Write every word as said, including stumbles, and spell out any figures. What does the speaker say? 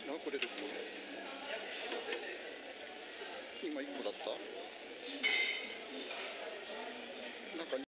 何個出てくるの？今いっこだった？なんか